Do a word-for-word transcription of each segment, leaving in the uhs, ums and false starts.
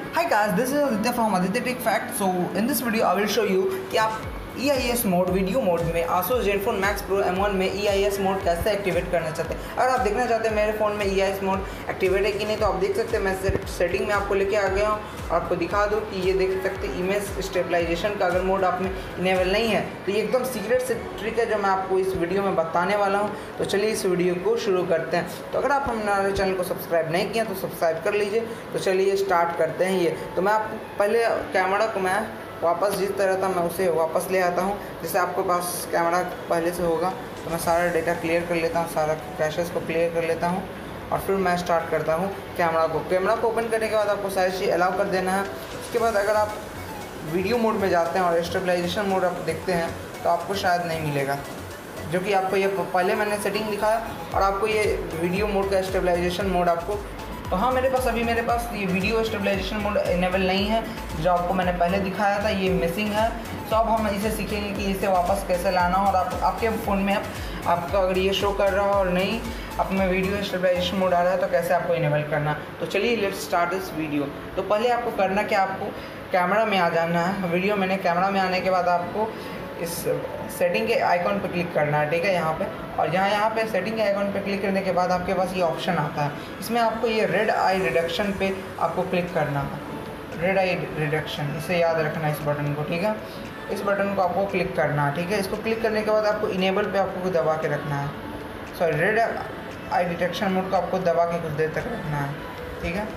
Hi guys, this is Aditya from Aditya Tech Fact. So in this video I will show you कि आप E I S mode video mode में Asus Zenfone Max Pro M one में E I S mode कैसे activate करना चाहते हैं। अगर आप देखना चाहते हैं मेरे फ़ोन में E I S mode activate है कि नहीं, तो आप देख सकते हैं। मैं सेटिंग में आपको लेके आ गया हूँ और आपको दिखा दूँ कि ये देख सकते हैं इमेज स्टेबलाइजेशन का अगर मोड आप में इनेबल नहीं है तो ये एकदम सीक्रेट से ट्रिक है जो मैं आपको इस वीडियो में बताने वाला हूँ। तो चलिए इस वीडियो को शुरू करते हैं। तो अगर आप हमारे चैनल को सब्सक्राइब नहीं किया तो सब्सक्राइब कर लीजिए। तो चलिए स्टार्ट करते हैं। ये तो मैं आपको पहले कैमरा को मैं वापस जिस तरह था मैं उसे वापस ले आता हूँ। जैसे आपके पास कैमरा पहले से होगा तो मैं सारा डेटा क्लियर कर लेता हूँ, सारा कैशेस को क्लियर कर लेता हूँ और फिर मैं स्टार्ट करता हूँ कैमरा को। कैमरा को ओपन करने के बाद आपको सारी चीज़ अलाउ कर देना है। उसके बाद अगर आप वीडियो मोड में जाते हैं और स्टेबलाइजेशन मोड आप देखते हैं तो आपको शायद नहीं मिलेगा, जो कि आपको ये पहले मैंने सेटिंग दिखाया और आपको ये वीडियो मोड का स्टेबलाइजेशन मोड आपको, तो हाँ मेरे पास अभी मेरे पास ये वीडियो स्टेबलाइजेशन मोड इनेबल नहीं है जो आपको मैंने पहले दिखाया था, ये मिसिंग है। तो अब हम इसे सीखेंगे कि इसे वापस कैसे लाना हो और आप आपके फ़ोन में आप, आपका अगर ये शो कर रहा हो और नहीं आप में वीडियो स्टेबलाइजेशन मोड आ रहा है तो कैसे आपको इनेबल करना। तो चलिए लेट्स स्टार्ट दिस वीडियो। तो पहले आपको करना क्या, आपको कैमरा में आ जाना है। वीडियो मैंने कैमरा में आने के बाद आपको इस सेटिंग के आइकॉन पर क्लिक करना है, ठीक है, यहाँ पे। और यहाँ यहाँ पे सेटिंग के आइकॉन पे क्लिक करने के बाद आपके पास ये ऑप्शन आता है। इसमें आपको ये रेड आई रिडक्शन पे आपको क्लिक करना है। रेड आई रिडक्शन, इसे याद रखना है इस बटन को, ठीक है। इस बटन को आपको क्लिक करना है, ठीक है। इसको क्लिक करने के बाद आपको इनेबल पे आपको दबा के रखना है। Sorry, red eye detection mode को आपको दबा के कुछ देर तक रखना है, ठीक है।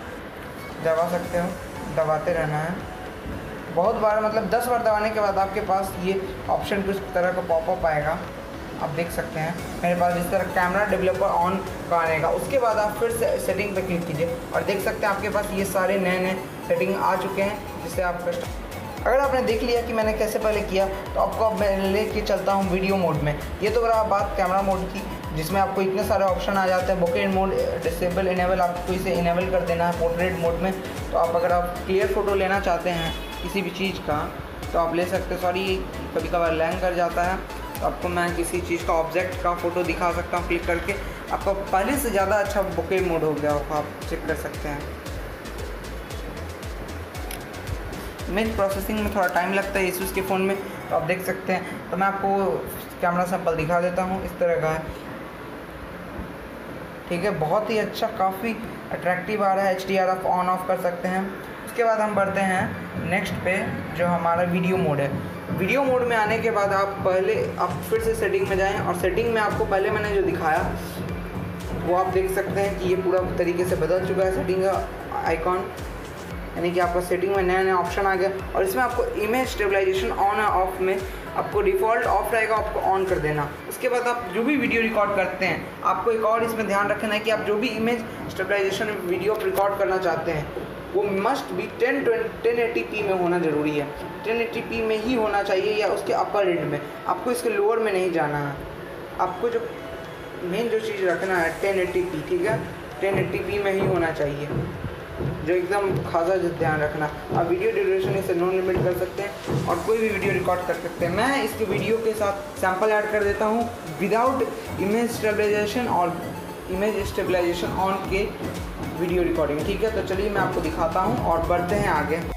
दबा सकते हो, दबाते रहना है बहुत बार, मतलब दस बार दबाने के बाद आपके पास ये ऑप्शन कुछ तरह का पॉपअप आएगा। आप देख सकते हैं मेरे पास इस तरह कैमरा डेवलपर ऑन का आएगा। उसके बाद आप फिर से सेटिंग पे क्लिक कीजिए और देख सकते हैं आपके पास ये सारे नए नए सेटिंग आ चुके हैं, जिससे आप कस्ट अगर आपने देख लिया कि मैंने कैसे पहले किया तो आपको अब मैं लेके चलता हूँ वीडियो मोड में। ये तो रहा बात कैमरा मोड की, जिसमें आपको इतने सारे ऑप्शन आ जाते हैं। बोके मोड डिसेबल इनेबल, आपको इसे इनेबल कर देना है पोर्ट्रेट मोड में। तो आप अगर आप क्लियर फ़ोटो लेना चाहते हैं किसी भी चीज़ का तो आप ले सकते हैं। सॉरी, कभी कभार लैंग कर जाता है तो आपको मैं किसी चीज़ का ऑब्जेक्ट का फ़ोटो दिखा सकता हूँ क्लिक करके। आपका पहले से ज़्यादा अच्छा बोके मोड हो गया होगा, आप चेक कर सकते हैं। इमेज प्रोसेसिंग में थोड़ा टाइम लगता है Asus के फ़ोन में, तो आप देख सकते हैं। तो मैं आपको कैमरा सैंपल दिखा देता हूँ, इस तरह का है, ठीक है। बहुत ही अच्छा, काफ़ी अट्रैक्टिव आ रहा है। एच डी आर आप ऑन ऑफ कर सकते हैं। उसके बाद हम बढ़ते हैं नेक्स्ट पे, जो हमारा वीडियो मोड है। वीडियो मोड में आने के बाद आप पहले आप फिर से सेटिंग में जाएं और सेटिंग में आपको पहले मैंने जो दिखाया वो आप देख सकते हैं कि ये पूरा तरीके से बदल चुका है सेटिंग का आइकॉन, यानी कि आपका सेटिंग में नया नया ऑप्शन आ गया। और इसमें आपको इमेज स्टेबलाइजेशन ऑन या ऑफ में आपको डिफ़ॉल्ट ऑफ रहेगा, आपको ऑन कर देना। उसके बाद आप जो भी वीडियो रिकॉर्ड करते हैं, आपको एक और इसमें ध्यान रखना है कि आप जो भी इमेज स्टेबलाइजेशन वीडियो रिकॉर्ड करना चाहते हैं वो मस्ट भी टेन टेन एटी पी में होना ज़रूरी है। टेन एटी पी में ही होना चाहिए या उसके अपर एंड में, आपको इसके लोअर में नहीं जाना है। आपको जो मेन जो चीज़ रखना है टेन एटी पी, ठीक है, टेन एटी पी में ही होना चाहिए, जो एकदम खासा ध्यान रखना। आप वीडियो ड्यूरेशन इसे नॉन लिमिट कर सकते हैं और कोई भी वीडियो रिकॉर्ड कर सकते हैं। मैं इसके वीडियो के साथ सैंपल ऐड कर देता हूँ विदाउट इमेज स्टेबलाइजेशन और इमेज स्टेबलाइजेशन ऑन के वीडियो रिकॉर्डिंग, ठीक है। तो चलिए मैं आपको दिखाता हूँ और बढ़ते हैं आगे।